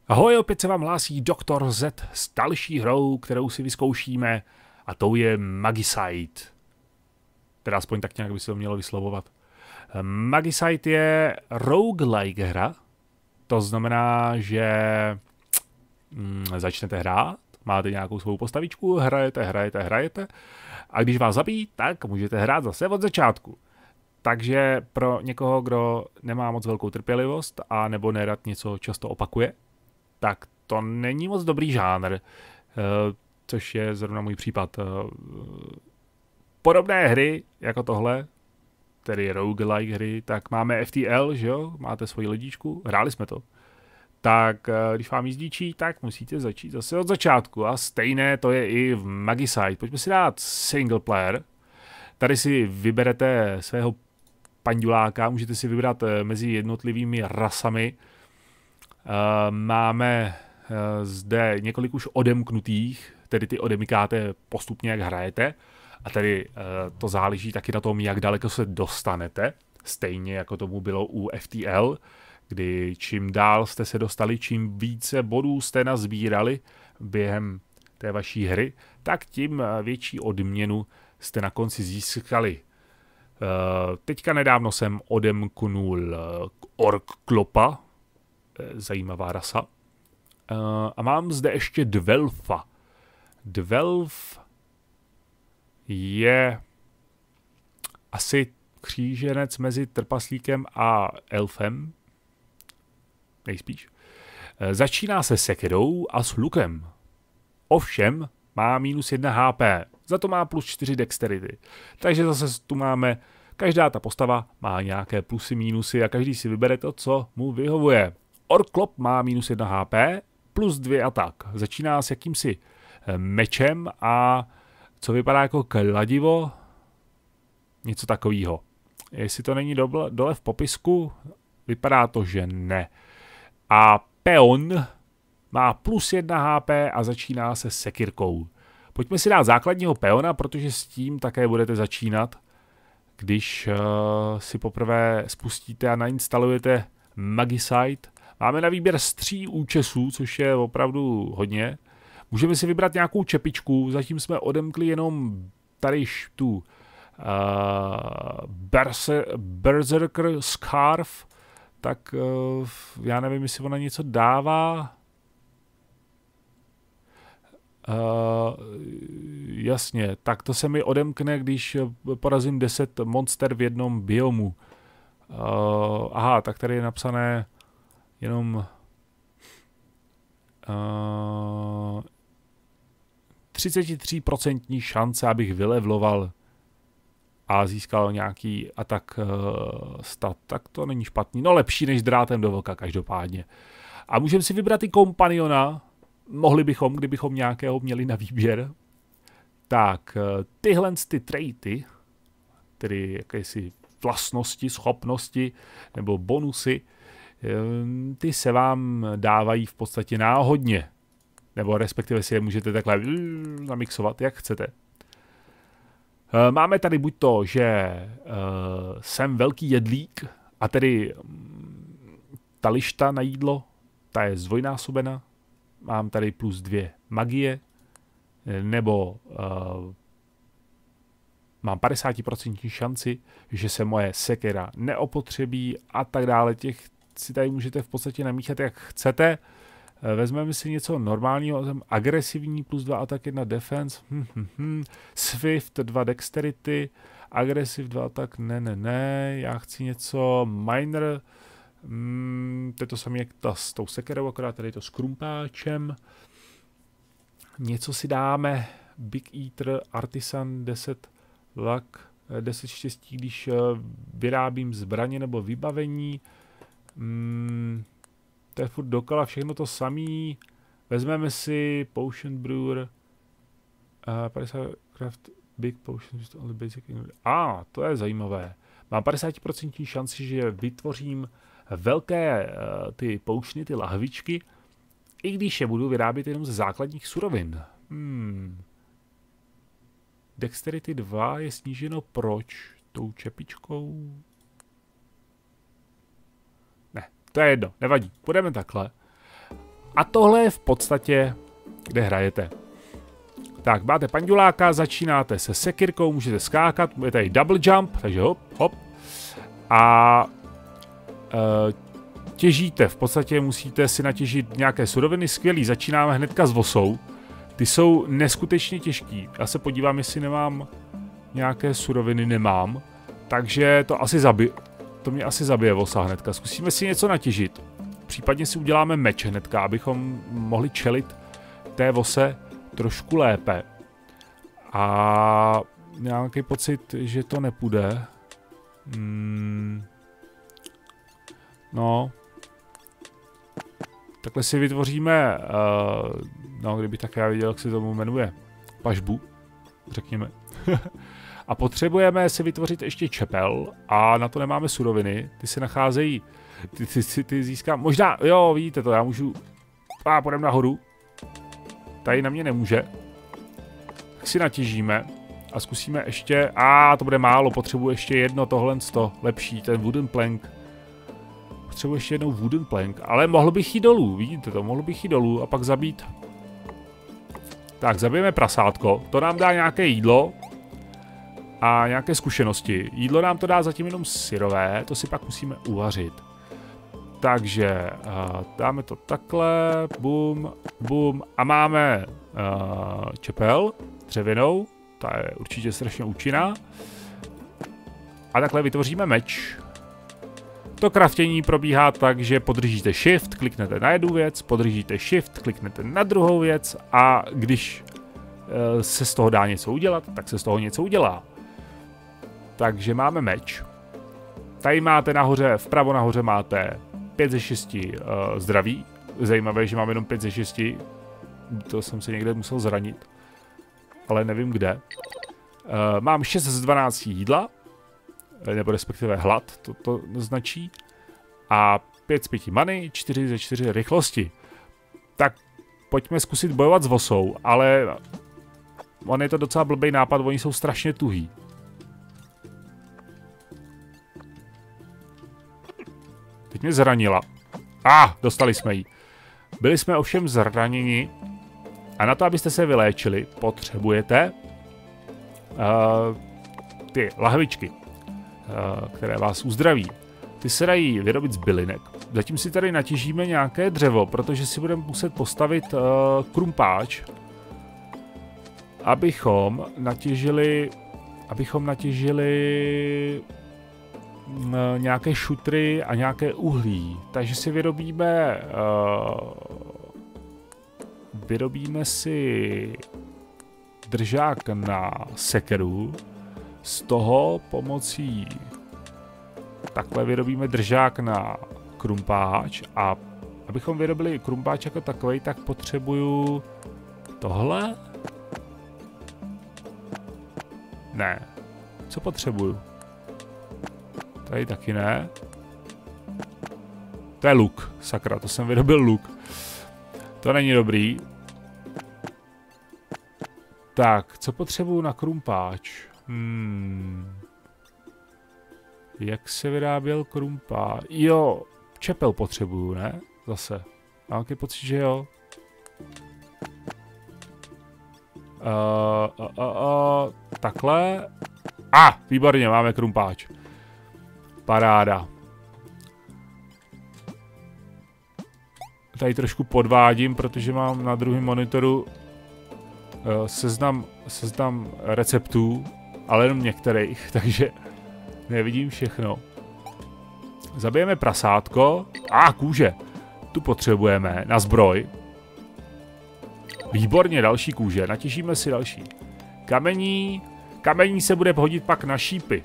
Ahoj, opět se vám hlásí Doktor Z s další hrou, kterou si vyzkoušíme, a tou je Magicite. Teda aspoň tak nějak by se to mělo vyslovovat. Magicite je roguelike hra, to znamená, že začnete hrát, máte nějakou svou postavičku, hrajete a když vás zabijí, tak můžete hrát zase od začátku. Takže pro někoho, kdo nemá moc velkou trpělivost a nebo nerad něco často opakuje, tak to není moc dobrý žánr, což je zrovna můj případ. Podobné hry jako tohle, tedy roguelike hry, tak máme FTL, že jo, máte svoji lodičku, hráli jsme to. Tak když vám jízdíčí, tak musíte začít zase od začátku a stejné to je i v Magicite. Pojďme si dát single player. Tady si vyberete svého panduláka, můžete si vybrat mezi jednotlivými rasami. Máme zde několik už odemknutých, tedy ty odemykáte postupně, jak hrajete. A tedy to záleží taky na tom, jak daleko se dostanete. Stejně jako tomu bylo u FTL, kdy čím dál jste se dostali, čím více bodů jste nazbírali během té vaší hry, tak tím větší odměnu jste na konci získali. Teďka nedávno jsem odemknul Orkklopa, zajímavá rasa. A mám zde ještě Dvelfa. Dvelf je asi kříženec mezi trpaslíkem a elfem. Nejspíš. Začíná se sekirou a s lukem. Ovšem má -1 HP. Za to má +4 dexterity. Takže zase tu máme, každá ta postava má nějaké plusy, mínusy a každý si vybere to, co mu vyhovuje. Orkklop má -1 HP, +2 atak. Začíná s jakýmsi mečem a co vypadá jako kladivo, něco takového. Jestli to není dole v popisku, vypadá to, že ne. A peon má +1 HP a začíná se sekirkou. Pojďme si dát základního peona, protože s tím také budete začínat, když si poprvé spustíte a nainstalujete Magicite. Máme na výběr z 3 účesů, což je opravdu hodně. Můžeme si vybrat nějakou čepičku, zatím jsme odemkli jenom tady tu Berserker Scarf, tak já nevím, jestli ona něco dává. Jasně, tak to se mi odemkne, když porazím 10 monster v jednom biomu. Aha, tak tady je napsané jenom 33% šance, abych vylevloval a získal nějaký atak stat. Tak to není špatný. No lepší než drátem do vlka každopádně. A můžeme si vybrat i kompaniona. Mohli bychom, kdybychom nějakého měli na výběr. Tak, tyhle ty traity, tedy jakési vlastnosti, schopnosti nebo bonusy, ty se vám dávají v podstatě náhodně. Nebo respektive si je můžete takhle namixovat, jak chcete. Máme tady buď to, že jsem velký jedlík a tedy ta lišta na jídlo, ta je zdvojnásobena. Mám tady +2 magie, nebo mám 50% šanci, že se moje sekera neopotřebí a tak dále. Těch si tady můžete v podstatě namíchat, jak chcete. Vezmeme si něco normálního, agresivní +2 atak, 1 defense, Swift 2 dexterity, agresiv 2 atak, ne, já chci něco minor, to je to samé jak s tou sekerou, akorát tady to s krumpáčem. Něco si dáme, Big Eater, Artisan, 10 luck, 10 štěstí, když vyrábím zbraně nebo vybavení. To je furt dokola všechno to samý. Vezmeme si Potion Brewer, 50 craft big potion, only basic. To je zajímavé. Mám 50% šanci, že vytvořím velké ty poučny, ty lahvičky, i když je budu vyrábět jenom ze základních surovin. Dexterity 2 je sníženo proč? Tou čepičkou? Ne, to je jedno, nevadí. Půjdeme takhle. A tohle je v podstatě, kde hrajete. Tak, máte panduláka, začínáte se sekirkou, můžete skákat, je tady double jump, takže hop, hop. A těžíte, v podstatě musíte si natěžit nějaké suroviny, skvělý, začínáme hnedka s vosou. Ty jsou neskutečně těžký, já se podívám, jestli nemám nějaké suroviny, nemám. Takže to mě asi zabije vosa hnedka, zkusíme si něco natěžit. Případně si uděláme meč hnedka, abychom mohli čelit té vose trošku lépe. A nějaký pocit, že to nepůjde. No. Takhle si vytvoříme, no kdyby tak já viděl, jak se tomu jmenuje, pažbu, řekněme. A potřebujeme si vytvořit ještě čepel a na to nemáme suroviny, ty se nacházejí, ty získám, možná, jo, vidíte to, já můžu, půjdem nahoru, tady na mě nemůže, tak si natěžíme a zkusíme ještě, to bude málo, potřebuji ještě jedno tohle lepší, ten wooden plank. Potřebuji ještě jednou wooden plank, ale mohl bych jít dolů, vidíte to, mohl bych jít dolů a pak zabít. Tak, zabijeme prasátko, to nám dá nějaké jídlo a nějaké zkušenosti. Jídlo nám to dá zatím jenom syrové, to si pak musíme uvařit. Takže dáme to takhle, bum, bum a máme čepel dřevěnou, ta je určitě strašně účinná. A takhle vytvoříme meč. To craftění probíhá tak, že podržíte shift, kliknete na jednu věc, podržíte shift, kliknete na druhou věc a když se z toho dá něco udělat, tak se z toho něco udělá. Takže máme meč. Tady máte nahoře, vpravo nahoře máte 5 ze 6 zdraví. Zajímavé, že mám jenom 5 ze 6. To jsem se někde musel zranit. Ale nevím kde. Mám 6 z 12 jídla. Nebo respektive hlad, to značí. A 5 z 5 many, 4 ze 4 rychlosti. Tak pojďme zkusit bojovat s vosou, ale on je to docela blbý nápad, oni jsou strašně tuhý. Teď mě zranila. Dostali jsme ji. Byli jsme ovšem zraněni a na to, abyste se vyléčili, potřebujete ty lahvičky, které vás uzdraví. Ty se dají vyrobit z bylinek. Zatím si tady natěžíme nějaké dřevo, protože si budeme muset postavit krumpáč, abychom natěžili nějaké šutry a nějaké uhlí. Takže si vyrobíme si držák na sekeru. Z toho pomocí takhle vyrobíme držák na krumpáč a abychom vyrobili krumpáč jako takovej, tak potřebuju tohle? Ne. Co potřebuju? Tady taky ne. To je luk, sakra, to jsem vyrobil luk. To není dobrý. Tak, co potřebuju na krumpáč? Jak se vyráběl krumpáč? Jo, čepel potřebuju, ne? Zase. Mám takový pocit, že jo. Takhle. Výborně, máme krumpáč. Paráda. Tady trošku podvádím, protože mám na druhém monitoru seznam receptů, ale jenom některých, takže nevidím všechno. Zabijeme prasátko. Kůže. Tu potřebujeme na zbroj. Výborně, další kůže. Natěžíme si další. Kamení se bude hodit pak na šípy.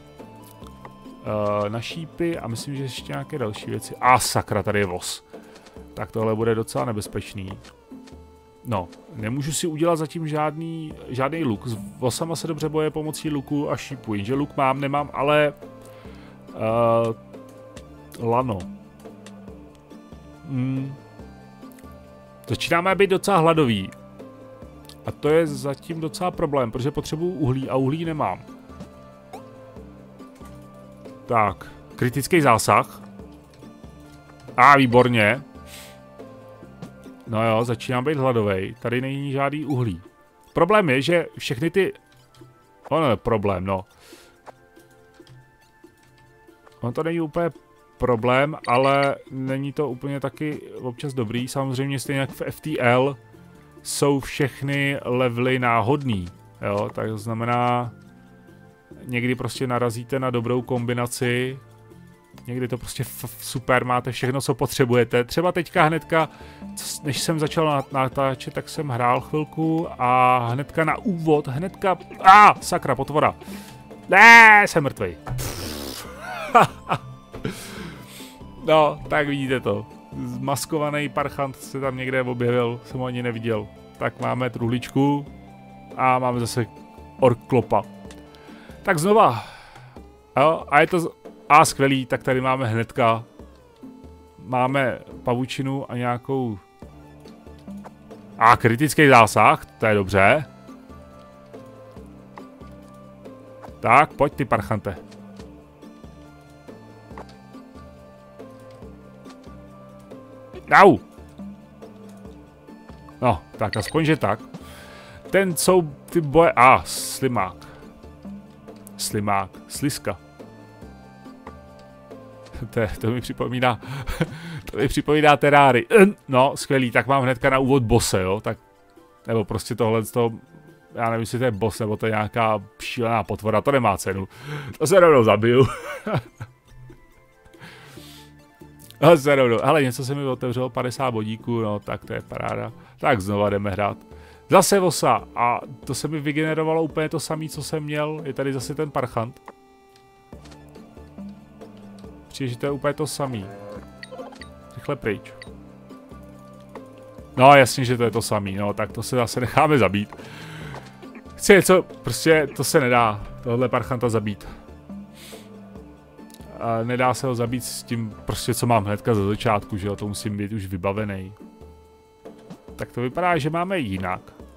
Na šípy a myslím, že ještě nějaké další věci. Sakra, tady je vos. Tak tohle bude docela nebezpečný. No, nemůžu si udělat zatím žádný luk. S vosama se dobře boje pomocí luku a šípu. Jenže luk nemám, ale lano. Začínáme být docela hladový. A to je zatím docela problém, protože potřebuju uhlí a uhlí nemám. Tak, kritický zásah. Výborně. No jo, začínám být hladovej. Tady není žádný uhlí. Problém je, že všechny ty... Ono je problém, no. On to není úplně problém, ale není to úplně taky občas dobrý. Samozřejmě stejně jak v FTL jsou všechny levely náhodný. Jo, tak znamená... Někdy prostě narazíte na dobrou kombinaci. Někdy to prostě super, máte všechno, co potřebujete. Třeba teďka hnedka, než jsem začal natáčet, tak jsem hrál chvilku a hnedka na úvod, sakra, potvora. Ne, jsem mrtvej. No, tak vidíte to. Zmaskovaný parchant se tam někde objevil, jsem ho ani neviděl. Tak máme truhličku a máme zase orklopa. Tak znova. Jo, a je to... A skvělý, tak tady máme hnedka. Máme pavučinu a nějakou... A kritický zásah, to je dobře. Tak, pojď ty parchante. Au! No, tak aspoň, že tak. Ten jsou ty boje... slimák. Slimák, sliska. To mi připomíná, to mi připomíná Terrárii. No, skvělý, tak mám hnedka na úvod bose, jo, tak, nebo prostě tohle z toho, já nevím, jestli to je boss, nebo to je nějaká šílená potvora, to nemá cenu. To se rovnou zabiju. Hele, něco se mi otevřelo, 50 bodíků, no, tak to je paráda. Tak znova jdeme hrát. Zase vosa, a to se mi vygenerovalo úplně to samé, co jsem měl, je tady zase ten parchant. Přijde, že to je úplně to samý. Rychle pryč. No jasně, že to je to samý, no tak to se zase necháme zabít. Chci něco, prostě to se nedá, tohle parchanta zabít. A nedá se ho zabít s tím prostě, co mám hnedka za začátku, že jo, to musím být už vybavený. Tak to vypadá, že máme jinak.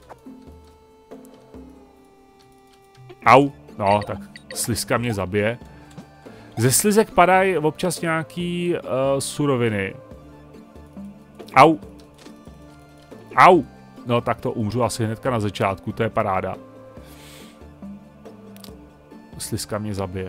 Au, no tak sliska mě zabije. Ze slizek padají občas nějaký suroviny. Au. Au. No tak to umřu asi hnedka na začátku, to je paráda. Slizka mě zabije.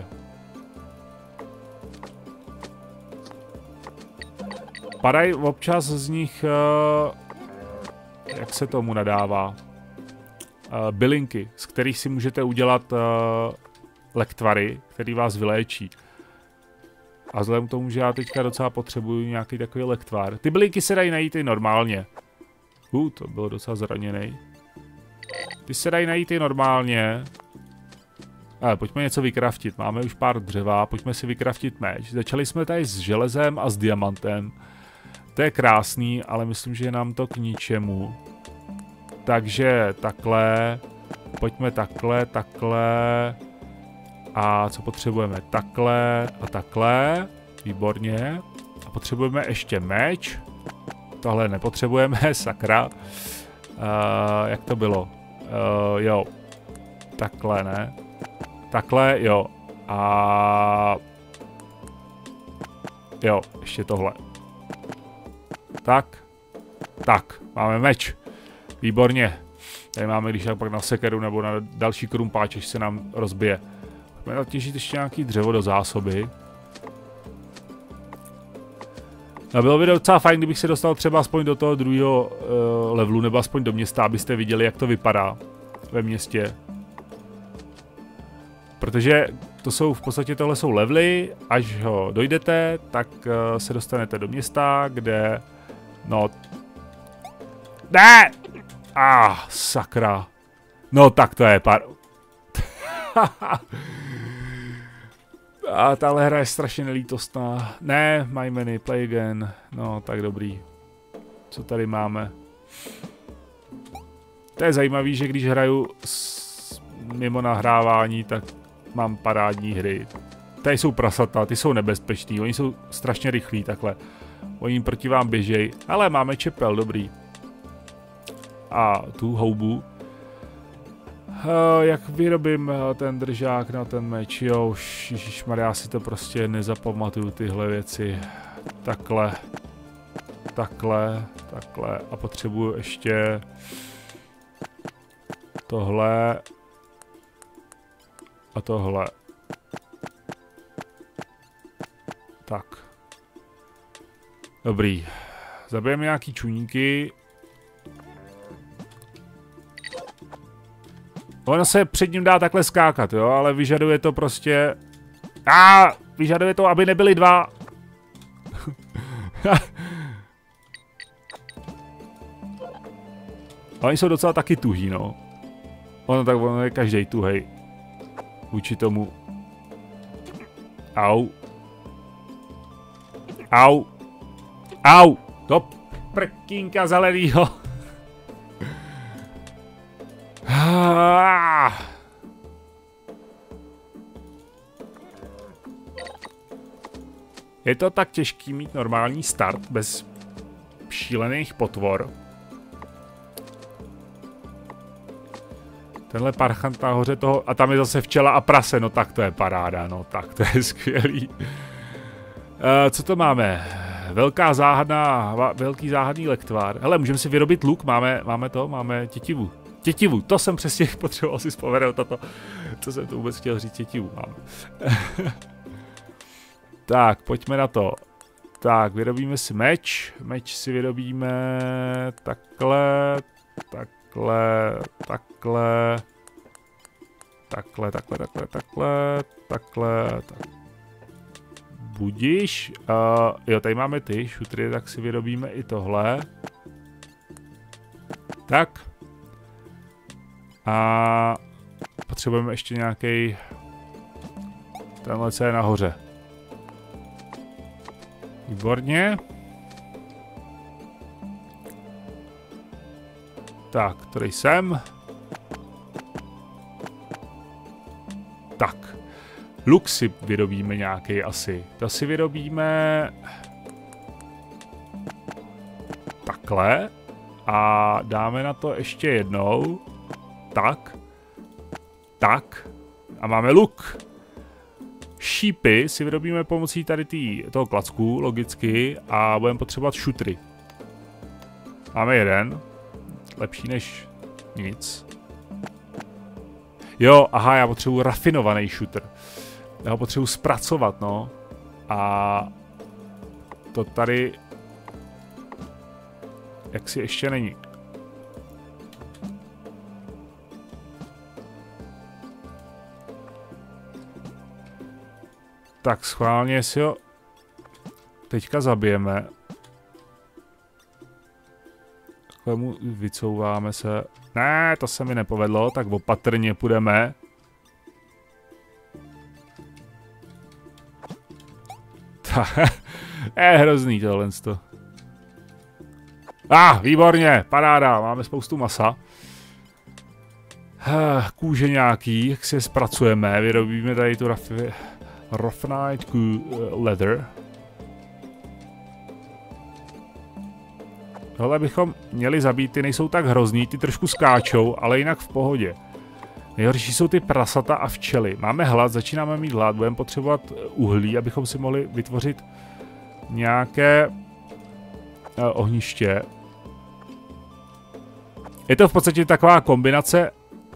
Padají občas z nich, jak se tomu nadává, bylinky, z kterých si můžete udělat lektvary, který vás vyléčí. A vzhledem k tomu, že já teďka docela potřebuju nějaký takový lektvar. Ty bylinky se dají najít i normálně. To bylo docela zraněný. Ty se dají najít i normálně. Ale pojďme něco vykraftit. Máme už pár dřeva, pojďme si vykraftit meč. Začali jsme tady s železem a s diamantem. To je krásný, ale myslím, že je nám to k ničemu. Takže takhle. Pojďme takhle, takhle. A co potřebujeme? Takhle a takhle. Výborně. A potřebujeme ještě meč. Tohle nepotřebujeme, sakra. Jak to bylo? Jo. Takhle, ne? Takhle, jo. A... Jo, ještě tohle. Tak. Tak, máme meč. Výborně. Tady máme, když tak pak na sekeru nebo na další krumpáč, až se nám rozbije. Pojďme natěžit ještě nějaký dřevo do zásoby. A bylo by docela fajn, kdybych se dostal třeba aspoň do toho druhého levelu, nebo aspoň do města, abyste viděli, jak to vypadá ve městě. Protože to jsou v podstatě, tohle jsou levely, až ho dojdete, tak se dostanete do města, kde, no, ne! Sakra. No tak to je A tahle hra je strašně nelítostná. Ne, my many, play again. No, tak dobrý. Co tady máme? To je zajímavý, že když hraju mimo nahrávání, tak mám parádní hry. Tady jsou prasata, ty jsou nebezpeční, oni jsou strašně rychlí takhle. Oni proti vám běžej, ale máme čepel, dobrý. A tu houbu. Jak vyrobím ten držák na ten meč, jo, ježišmarja, já si to prostě nezapamatuju tyhle věci. Takhle. Takhle. Takhle. A potřebuju ještě tohle a tohle. Tak. Dobrý. Zabijeme nějaký čuníky. Ono se před ním dá takhle skákat, jo, ale vyžaduje to prostě... vyžaduje to, aby nebyly dva. Oni jsou docela taky tuhý, no. Ono je každej tuhej. Vůči tomu. Au. Au. Au. To prkínka zelenýho. Je to tak těžký mít normální start bez šílených potvor. Tenhle parchant nahoře toho, a tam je zase včela a prase, no tak to je paráda, no tak to je skvělý. Co to máme? Velký záhadný lektvar. Hele, můžeme si vyrobit luk, máme tětivu. Tětivu, to jsem přesně potřeboval si vzpomenout toto. Co jsem to vůbec chtěl říct, tětivu máme. Tak, pojďme na to. Tak, vyrobíme si meč. Meč si vyrobíme takhle, takhle, takhle, takhle, takhle, takhle, takhle, takhle, tak. Budiš. Jo, tady máme ty šutry, tak si vyrobíme i tohle. Tak. A potřebujeme ještě nějaký. Tenhle co je nahoře. Výborně. Tak, tady jsem. Tak. Luk si vyrobíme nějaký asi. To si vyrobíme takhle. A dáme na to ještě jednou. Tak. Tak. A máme luk. Šípy si vyrobíme pomocí tady toho klacku, logicky. A budeme potřebovat šutry. Máme jeden. Lepší než nic. Jo, aha, já potřebuji rafinovaný šutr. Já ho potřebuji zpracovat, no. A to tady jaksi ještě není. Tak schválně si ho teďka zabijeme. Takhle mu vycouváme se. Ne, to se mi nepovedlo, tak opatrně půjdeme. Je hrozný tohle. Výborně, paráda, máme spoustu masa. Kůže nějaký, jak si je zpracujeme, vyrobíme tady tu Roughnite leather. Tohle bychom měli zabít, ty nejsou tak hrozný, ty trošku skáčou, ale jinak v pohodě. Nejhorší jsou ty prasata a včely. Máme hlad, začínáme mít hlad, budeme potřebovat uhlí, abychom si mohli vytvořit nějaké ohniště. Je to v podstatě taková kombinace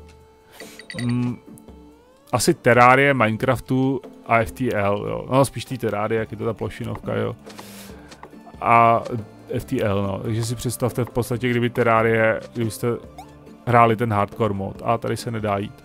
asi terárie, Minecraftu a FTL, jo. No spíš ty terárie, jak je to ta plošinovka, jo. A FTL, no. Takže si představte v podstatě, kdyby terárie, kdybyste hráli ten hardcore mod. A tady se nedá jít.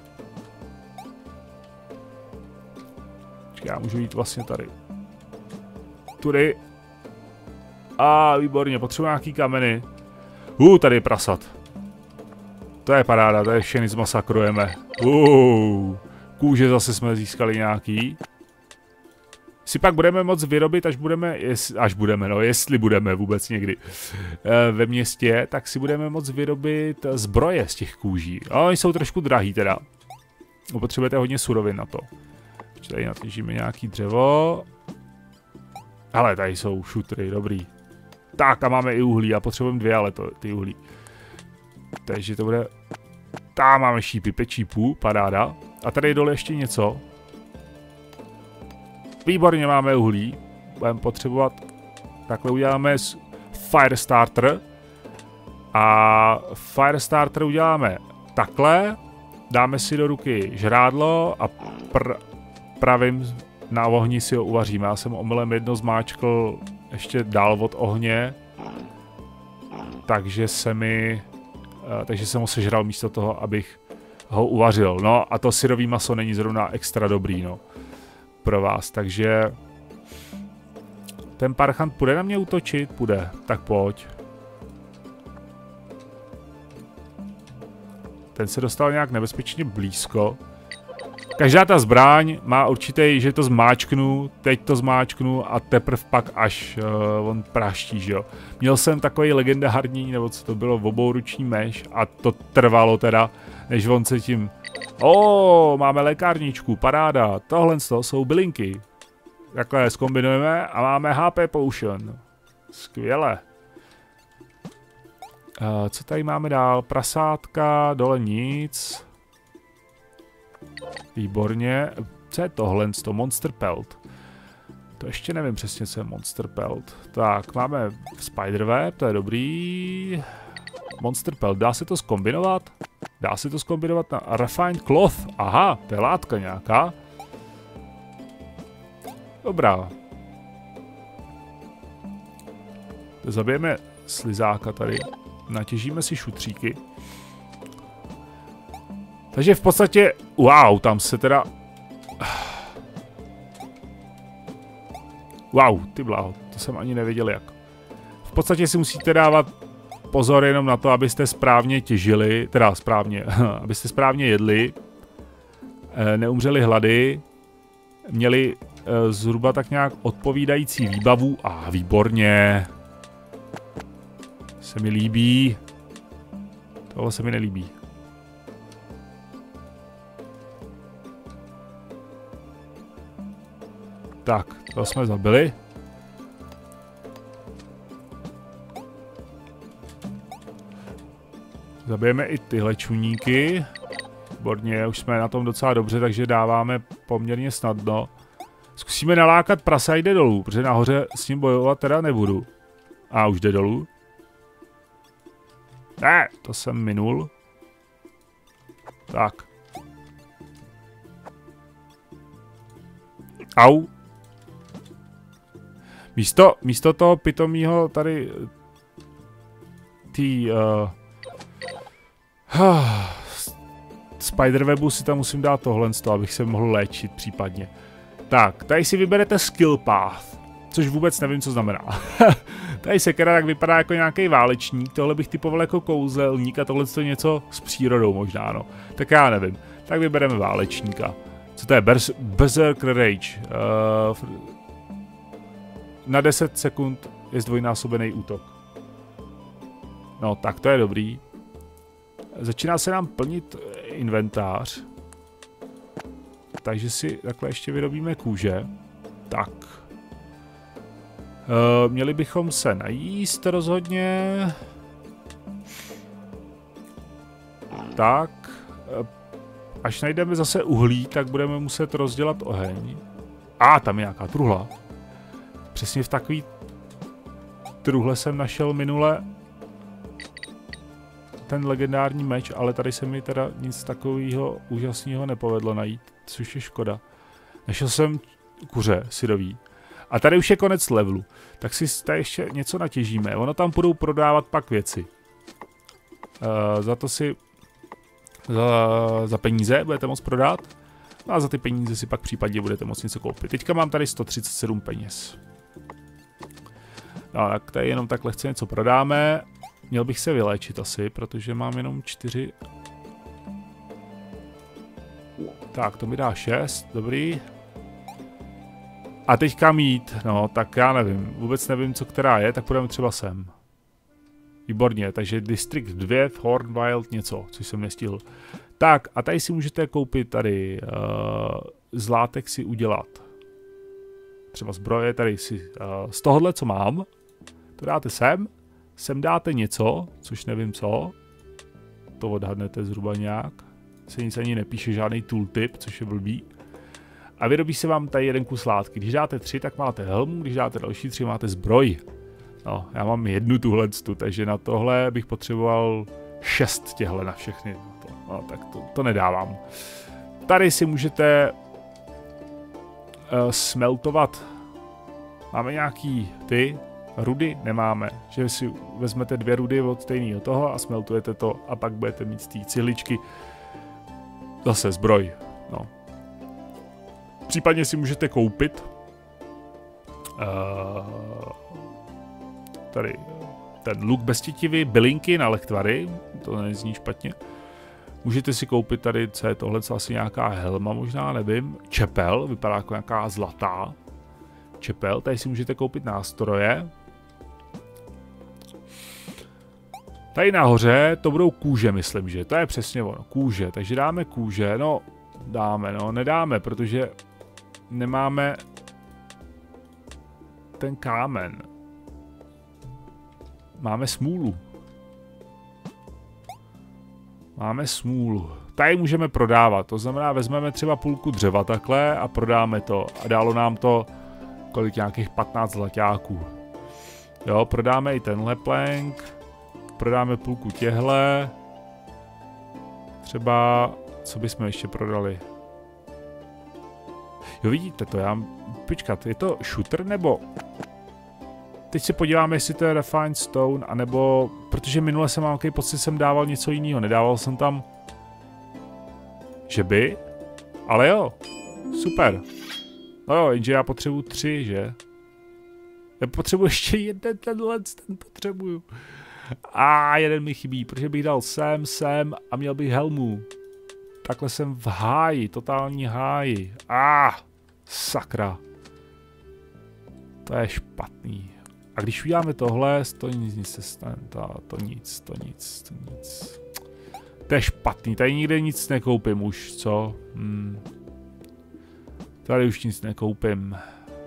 Já můžu jít vlastně tady. Tudy. Výborně, potřebuji nějaký kameny. Tady je prasat. To je paráda, tady všechny zmasakrujeme. Kůže zase jsme získali nějaký. Si pak budeme moct vyrobit, jestli budeme vůbec někdy ve městě, tak si budeme moct vyrobit zbroje z těch kůží. Oni jsou trošku drahý teda. Potřebujete hodně surovin na to. Tady natěžíme nějaký dřevo. Ale tady jsou šutry, dobrý. Tak a máme i uhlí, a potřebujeme 2, ale ty uhlí. Takže to bude... Tam máme šípy, 5 šípů, paráda. A tady dole ještě něco. Výborně, máme uhlí. Budeme potřebovat... Takhle uděláme Firestarter. A Firestarter uděláme takhle. Dáme si do ruky žrádlo a pravým na ohni si ho uvaříme. Já jsem omylem jedno zmáčkl ještě dál od ohně. Takže jsem ho sežral místo toho, abych ho uvařil. No a to syrový maso není zrovna extra dobrý, no. Pro vás, takže... Ten parchant půjde na mě útočit? Půjde, tak pojď. Ten se dostal nějak nebezpečně blízko. Každá ta zbraň má určitý, že to zmáčknu, teď to zmáčknu a teprve pak až on praští, že jo. Měl jsem takový legendární, nebo co to bylo, obouruční meš a to trvalo teda, než on se tím... Máme lékárničku, paráda, tohle jsou bylinky. Takhle zkombinujeme a máme HP Potion. Skvěle. Co tady máme dál? Prasátka, dole nic. Výborně. Co je tohle? Monster Pelt. To ještě nevím přesně, co je Monster Pelt. Tak, máme Spiderweb, to je dobrý. Monster Pelt, dá se to zkombinovat? Dá se to zkombinovat na Refined Cloth. Aha, to je látka nějaká. Dobrá. Zabijeme slizáka tady. Natěžíme si šutříky. Takže v podstatě, wow, tam se teda... Wow, ty bláho, to jsem ani nevěděl jak. V podstatě si musíte dávat pozor jenom na to, abyste správně těžili, teda správně, abyste správně jedli, neumřeli hlady, měli zhruba tak nějak odpovídající výbavu. Výborně. Se mi líbí. Tohle se mi nelíbí. Tak, to jsme zabili. Zabijeme i tyhle čuníky. Výborně, už jsme na tom docela dobře, takže dáváme poměrně snadno. Zkusíme nalákat prasa, jde dolů, protože nahoře s ním bojovat teda nebudu. Už jde dolů. Ne, to jsem minul. Tak. Au. Místo toho pitomího tady Spiderwebu si tam musím dát tohle, abych se mohl léčit případně. Tak, tady si vyberete skill path, což vůbec nevím, co znamená. Tady sekera tak vypadá jako nějaký válečník, tohle bych typoval jako kouzelník a tohle je něco s přírodou možná, no. Tak já nevím. Tak vybereme válečníka. Co to je? Berserker Rage. Na 10 sekund je zdvojnásobený útok. No, tak to je dobrý. Začíná se nám plnit inventář. Takže si takhle ještě vyrobíme kůže. Tak. Měli bychom se najíst rozhodně. Tak. Až najdeme zase uhlí, tak budeme muset rozdělat oheň. Tam je nějaká truhla. Přesně v takový truhle jsem našel minule ten legendární meč, ale tady se mi teda nic takového úžasného nepovedlo najít, což je škoda. Našel jsem kuře syrový. A tady už je konec levelu. Tak si tady ještě něco natěžíme. Ono tam budou prodávat pak věci. Za to si... Za peníze budete moct prodat. No a za ty peníze si pak případně budete moct něco koupit. Teďka mám tady 137 peněz. No tak tady jenom tak lehce něco prodáme. Měl bych se vyléčit asi, protože mám jenom 4. Tak, to mi dá 6, dobrý. A teď kam jít? No, tak já nevím, vůbec nevím, co která je, tak půjdeme třeba sem. Výborně, takže District 2, Hornwild, něco, což jsem nestihl. Tak, a tady si můžete koupit tady z látek si udělat. Třeba zbroje, tady si z tohohle, co mám, to dáte sem dáte něco, což nevím co, to odhadnete zhruba nějak, se nic ani nepíše, žádný tooltip, což je blbý. A vyrobí se vám tady jeden kus látky, když dáte 3, tak máte helmu, když dáte další 3, máte zbroj. No, já mám jednu tuhletu, takže na tohle bych potřeboval 6 těhle na všechny. No, tak to nedávám. Tady si můžete smeltovat. Máme nějaký ty rudy? Nemáme. Že si vezmete 2 rudy od stejného toho a smeltujete to a pak budete mít z té cihličky zase zbroj. No. Případně si můžete koupit tady ten luk bez tětivy, bylinky na lektvary, to nezní špatně. Můžete si koupit tady, co je tohle, co asi nějaká helma možná, nevím. Čepel, vypadá jako nějaká zlatá čepel, tady si můžete koupit nástroje. Tady nahoře to budou kůže, myslím, že to je přesně ono, kůže, takže dáme kůže, no dáme, no nedáme, protože nemáme ten kámen. Máme smůlu. Máme smůlu. Tady můžeme prodávat, to znamená, vezmeme třeba půlku dřeva takhle a prodáme to. A dálo nám to kolik nějakých 15 zlaťáků. Jo, prodáme i tenhle plank. Prodáme půlku těhle. Třeba, co bychom ještě prodali? Jo, vidíte to, počkat, je to shooter nebo... Teď se podíváme, jestli to je Refined Stone, anebo... Protože minule jsem mám takový pocit, jsem dával něco jiného. Nedával jsem tam... Že by? Ale jo. Super. No jo, jenže já potřebuji 3, že? Já potřebuji ještě jeden ten potřebuju. A jeden mi chybí, protože bych dal sem a měl bych helmu. Takhle jsem v háji, totální háji. Sakra. To je špatný. A když uděláme tohle, to nic se stane, to nic. To je špatný, tady nikde nic nekoupím už, co? Tady už nic nekoupím.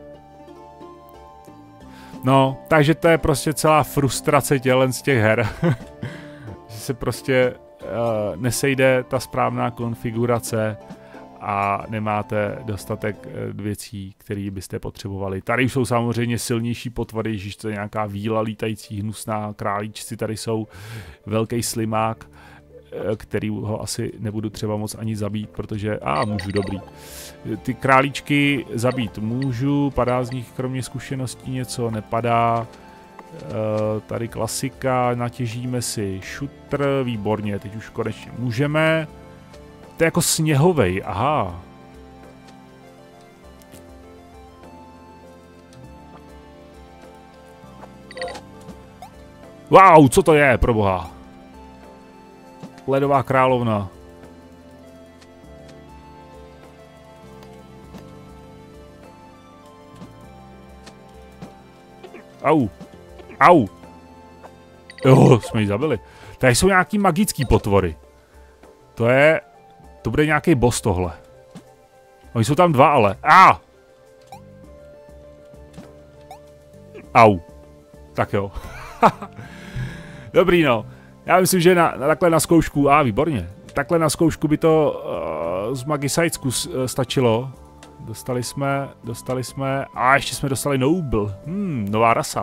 No, takže to je prostě celá frustrace tělen z těch her. Že se prostě nesejde ta správná konfigurace a nemáte dostatek věcí, které byste potřebovali. Tady jsou samozřejmě silnější potvory, že to je nějaká víla lítající hnusná, králíčci tady jsou, velký slimák, který ho asi nebudu třeba moc ani zabít, protože, můžu, dobrý. Ty králíčky zabít můžu, padá z nich kromě zkušeností něco, nepadá. Tady klasika, natěžíme si šutr, výborně, teď už konečně můžeme. To je jako sněhovej, aha. Wow, co to je, proboha? Ledová královna. Au. Jo, jsme ji zabili. Tady jsou nějaký magický potvory. To bude nějaký boss tohle. Oni jsou tam 2, ale. Au. Tak jo. Dobrý, no. Já myslím, že takhle na zkoušku, výborně. Takhle na zkoušku by to z Magicitesku stačilo. Dostali jsme, a ještě jsme dostali Noble. Nová rasa.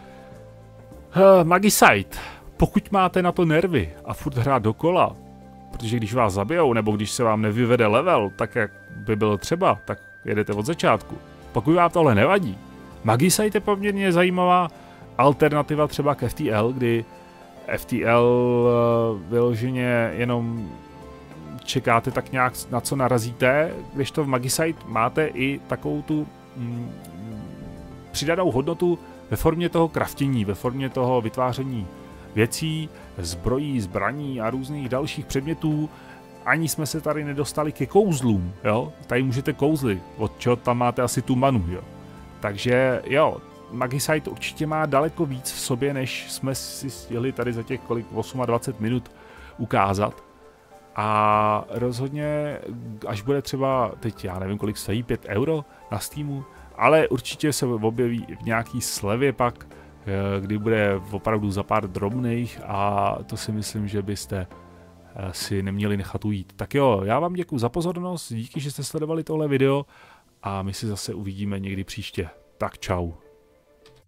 Magicite. Pokud máte na to nervy a furt hrát dokola, protože když vás zabijou, nebo když se vám nevyvede level, tak jak by bylo třeba, tak jedete od začátku. Pokud vám tohle nevadí, Magicite je poměrně zajímavá alternativa třeba k FTL, kdy FTL vyloženě jenom čekáte tak nějak, na co narazíte, když to v Magicite máte i takovou tu přidanou hodnotu ve formě toho craftění, ve formě toho vytváření věcí, zbrojí, zbraní a různých dalších předmětů. Ani jsme se tady nedostali ke kouzlům, jo? Tady můžete kouzly, od čeho tam máte asi tu manu, jo? Takže jo, Magicite určitě má daleko víc v sobě, než jsme si stihli tady za těch 28 minut ukázat. A rozhodně, až bude třeba, teď já nevím, kolik stojí, 5 € na Steamu, ale určitě se objeví v nějaký slevě pak, kdy bude opravdu za pár drobných a to si myslím, že byste si neměli nechat ujít. Tak jo, já vám děkuji za pozornost, díky, že jste sledovali tohle video a my si zase uvidíme někdy příště. Tak čau.